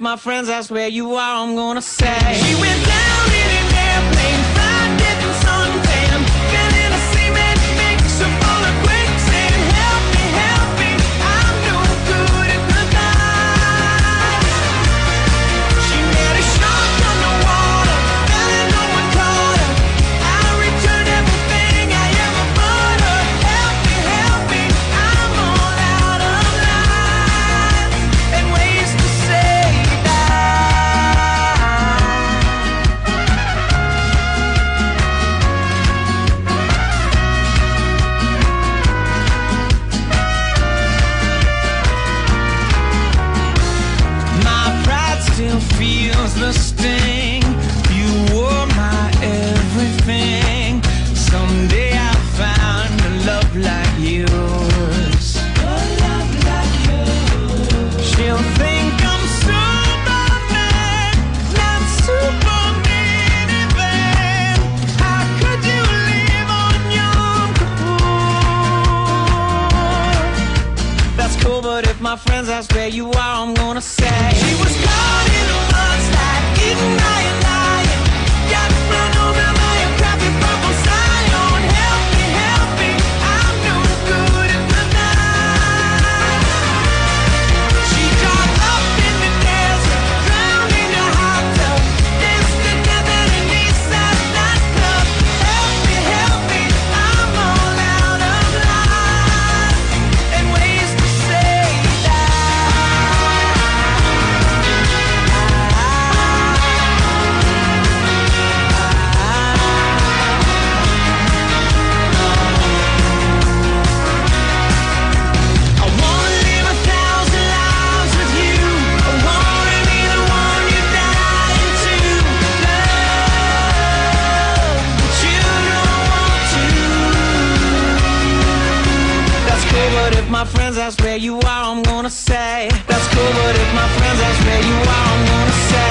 my friends ask where you are, I'm gonna say she went down in an airplane, fried, getting suntan, fell in a cement mixer full of quicksand. Help me, I'm no good at the dive. She met a shark underwater, fell in love with water. I returned everything I ever bought her. Help me, I'm all out of lines and ways to say still feels the sting. You were my everything. Someday I'll find a love like yours. A love like yours. She'll think I'm Superman, not Superman even. How could you live on Yom Kippur? That's cool, but if my friends ask where you are, I'm gonna say she was caught in a mudslide, eaten by a lion, got run over by a crappy purple Scion. Help me, I'm no good at the night. She dried up in the desert, drowned in a hot tub, danced to death at an Eastside nightclub. Help me, I'm all out of lines and ways to say my friends ask where you are, I'm gonna say that's cool, but if my friends ask where you are, I'm gonna say